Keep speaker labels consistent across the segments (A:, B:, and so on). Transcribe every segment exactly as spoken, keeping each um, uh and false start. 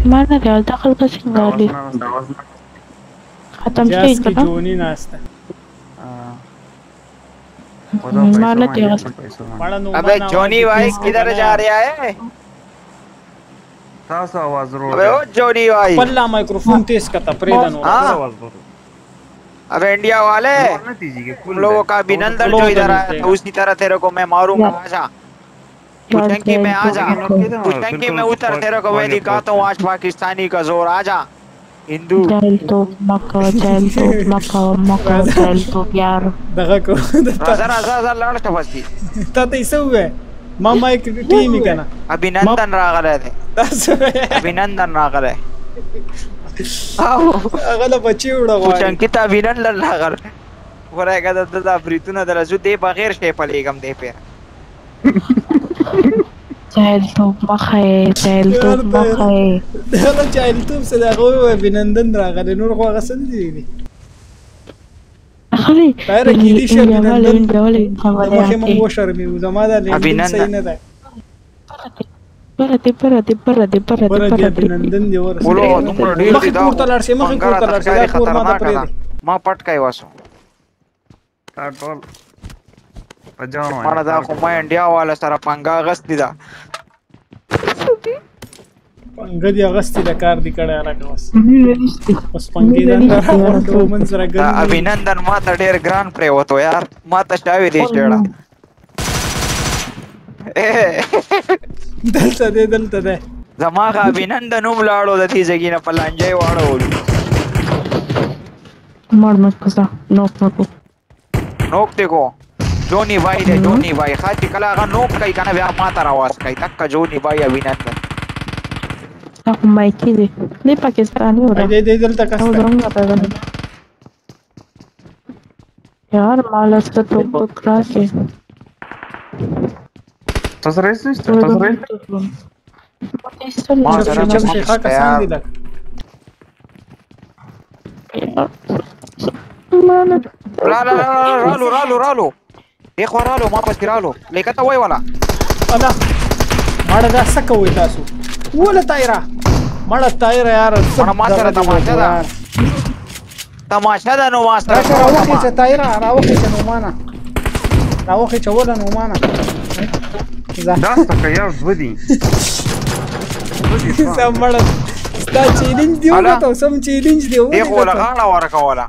A: mana dia dakhal ke singali khatam stage
B: की जोनी नाश्ता
A: माला dia
C: अबे जोनी भाई किधर जा रहा है?
D: तासा आवाज रो
C: अबे ओ जोनी भाई
B: पल्ला माइक्रोफोन तेज का तपरेदन हो
C: आवाज रो। अबे इंडिया वाले तुम लोगों का अभिनंदन जो इधर आया था उसी तरह तेरे को मैं मारूंगा। आजा पुचंकी में आजा, पुचंकी में उतर, तेरे को मैं दिखाता हूँ आज पाकिस्तानी का जोर। आजा हिंदू
A: चल तो मक्का चल तो मक्का मक्का चल तो यार
B: दगा को
C: जरा जरा लड़ तपस्ती
B: ताते इसुवे मामा एक टीम ही कहना
C: अभिनंदन रागले थे अभिनंदन रागले
B: अगला बच्ची उड़ा हुआ
C: पुचंकी ता अभिनंदन रागले वरा का दा दा प्रीतुना दला जो दे बगैर शेपलेगम दे पे
A: चल तो मखे चल तो मखे
B: هلا چایل توب سره غو अभिनंदन راغله نور خو غسل دي
A: اخلي
B: غیر کی دي شه अभिनंदन
A: جوالي
B: مخه مو شرمي زما دا نه صحیح نه ده
A: پرته پرته پرته پرته
B: پرته अभिनंदन دی ور
C: ولو تمره ډیر دي دا
B: مخه تلار شي مخه تلار شي دا کور ما ته
C: ما پټکای واسو
D: تا ټول پجانو
C: مړه دا خو ما انډیا والا سره پنګا غست دي دا
B: پنګ دی اغست د کار دی کړه راکه وس بس پنګی دا ورته من سره ګر
C: अभिनंदन ما ته ډیر ګران پرې وته یار ما ته شاوې دي ډېړه
B: دلته دې دلته ده
C: زماغه अभिनंदन هم لاړو د دې ځګینه په لانجې واړو
A: مار مت پسا نوک نوک
C: نوک دیکھو جونی بھائی دے جونی بھائی خاطی کلا غا نوک کئی کنه بیا ما ته راواز کئی تک جونی بھائی अभिनंदन
A: aku maiki deh ini Pakistani udah
B: deh deh deh tak
A: orang nggak tahu यार malas ketumpuk keras ya
D: tas resis tas resis
C: ما سره
B: چې ښه کسان دي لک
C: لا لا لا رالو رالو رالو دیکھو رالو ما پس رالو لیکته وای والا
B: انا ماړه دا سکه وای تاسو ولا تایرا مړه تایرا یار
C: ما سره تماشا ده تماشا ده نو ما سره
B: راوخه چې تایرا راوخه چې نو معنا راوخه چې ولا نو معنا
D: دا څه یو ودی
B: سمړه ستا چیلنج دی وته سم چیلنج دی
C: دی خو لغاړه ورکا ولا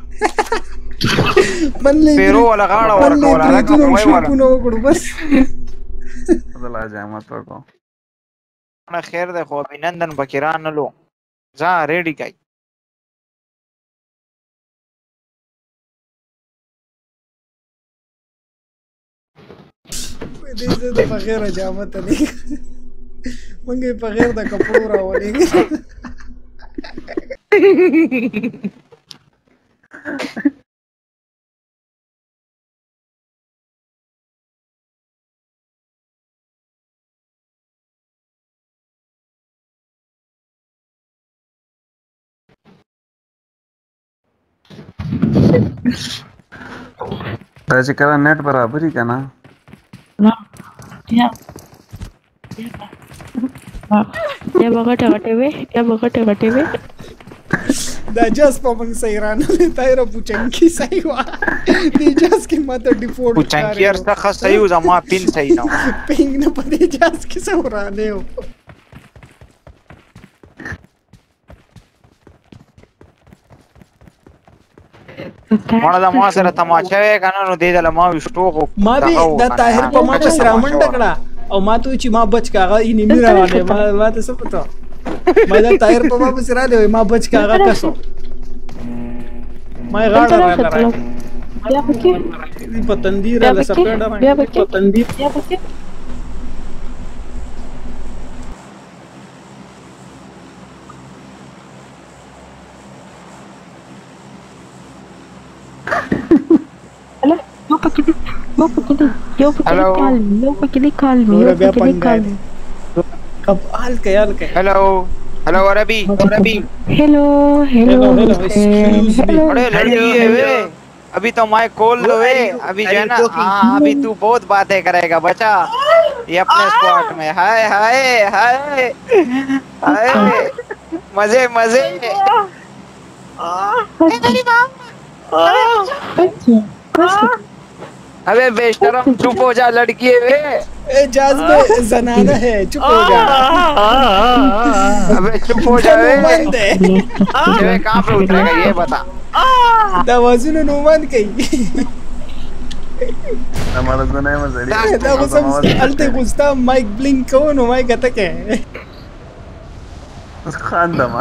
B: بنلې
C: پیرو ولا غاړه ورکا ولا راکو وای ولا
B: نو وګړو بس
D: الله جامت ورکو
C: انا خیر ده خو अभिनंदन بکیران نه لو ځا ریډی کای
B: دې زه د بغیر جامت نه مونږه په غیر د کپړو راولې
D: دا چې کله نت برابرۍ کنه
A: نه یا یا بغټه غټه وې یا بغټه غټه وې
B: دا جاس په موږ سیران تایرا پوچنکی صحیح وا دی جاس کې ماته ډیفولټ
C: پوچنکی ار څخه صحیح و زما پین صحیح نه
B: پینګ نه پدې جاس کې سورانه و
C: مړه دا ما سره تماچا وې کنه نو دې دل ما وشتو خو
B: ما به دا طاهر په ما سره منډه کړه او ما ته چې ما بچ کاغه یې نیمه راوړې ما ما ته څه پته ما دا طاهر په ما سره راځي ما بچ کاغه کسو ما غاړه راغله
A: بیا پکې
B: دې په تندیر له سپېډه
A: بیا پکې
B: په تندیر
A: بیا پکې Yo pakai di, yo pakai di, yo pakai di kalmi, yo pakai di kalmi, yo pakai di kalmi.
B: Kab al ke al ke.
C: Hello, hello Arabi, Arabi.
A: Hello, hello.
B: Hello, hello. Excuse me.
C: अरे लड़की है वे, अभी तो मैं खोल लो वे, अभी जो है ना, हाँ अभी तू बहुत बातें करेगा बच्चा, ये अपने स्पॉट में, हाय हाय हाय हाय, मजे मजे अबे बेशरम चुप हो जा लड़की है वे
B: ए जाज़बे जनाना है चुप हो जा
C: अबे चुप हो जा वे
B: बंद है
C: ये कहां पे उतरेगा ये बता
B: दवाज़ुन नुमान कई
D: हमारा तो नहीं मजे
B: da ko sam alte gusta mic blink ko no mic attack hai
D: Khan दमा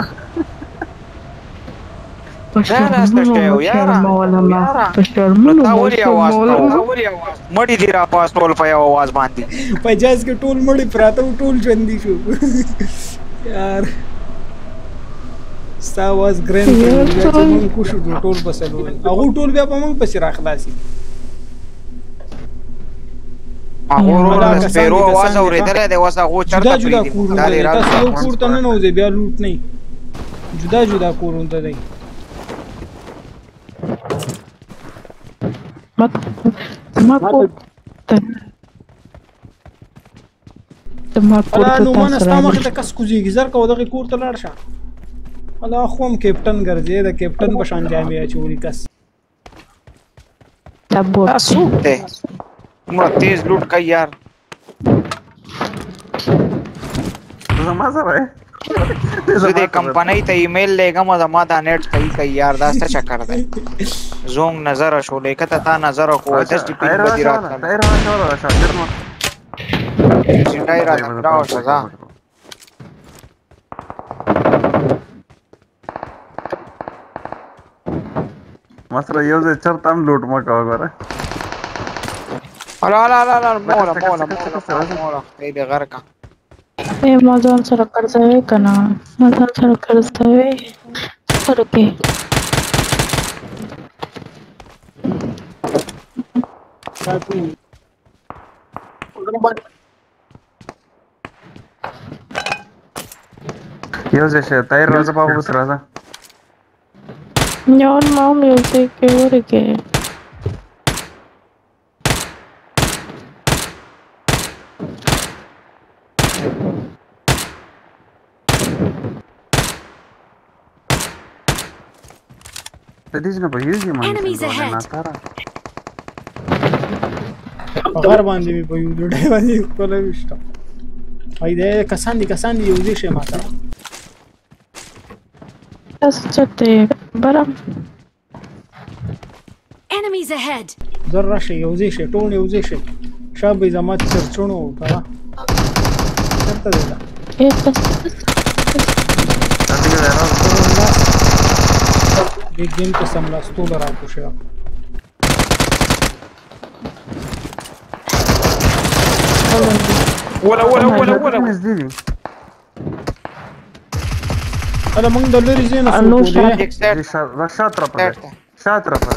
C: मड़ी थी पास टोल पे आवाज बांधी
B: पचास के टोल मड़ी प्राता टोल चंदी छु यार स्टा वाज ग्रैंड मन कुछ टोल बसलो अगो टोल बे पमंग पसी राखलासी
C: अगोरो स्पेरो आवाज औरेदले दे वसा गो चढ़ता
B: जुदा जुदा दारे रात यो कूर त न होजे बे लूट नहीं जुदा जुदा कूरुन त दे
A: मत मत तमा
B: अला नो मन استا مخ ته کس کوزیږي زر کو دغه کور ته لاړ شه الا خوم کیپټن ګرځي د کیپټن په شان جامې اچولي کس
A: تبو
C: سوته ما تیز لوٹ کا یار
D: तो मजा है
C: زه کمپنی ته ایمیل لګم زما دا نیټ صحیح کوي یار دا څه چکر دی زوم نظر شو لیکته تا نظر کو د ټی پی بدی رات
D: ټایر واچو راشه درنو
C: چې ټایر راو شزا
D: مسره یو ځای چرته هم لوټ مکو غره
C: الا لا لا لا مولا مولا مولا ای به غر کا
A: ए मजान सर कर्जवे कना मजान सर कर्जवे सरके
D: यो जे टायर राजा बाबू बस राजा
A: न्योन माम योते के ओरके
D: तदीजना पे यूज ये मान ना तारा
B: घर बांधे भी पे यूज डे बांधे कोला विष्टा आइदे कसांदी कसांदी यूज शे माता
A: असचते बरम
E: enemies ahead
B: जरा शे यूज शे टोन यूज शे शाबे जमात चरचणो होता करता देला
A: ए बस
B: Big game to sam la stola raku še.
C: ولا ولا ولا ولا
B: انا موږ د لری زینه
A: الو
B: فوټو دی
D: شاطر پر شاطر پر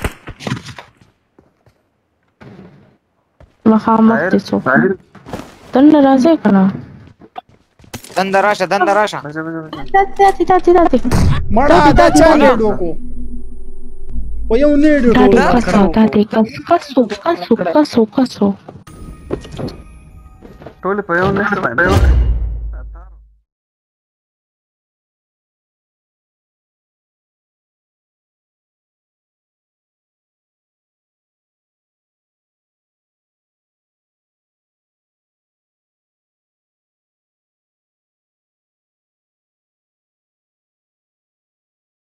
A: مخامخ دي سو تل راځي کنه
C: دندراشه دندراشه
A: داتي داتي داتي
B: مړه دا چا لیډو کو و یو لیډو
A: داتي کسو داتي کسو کسو کسو کسو
D: ټول په یو نه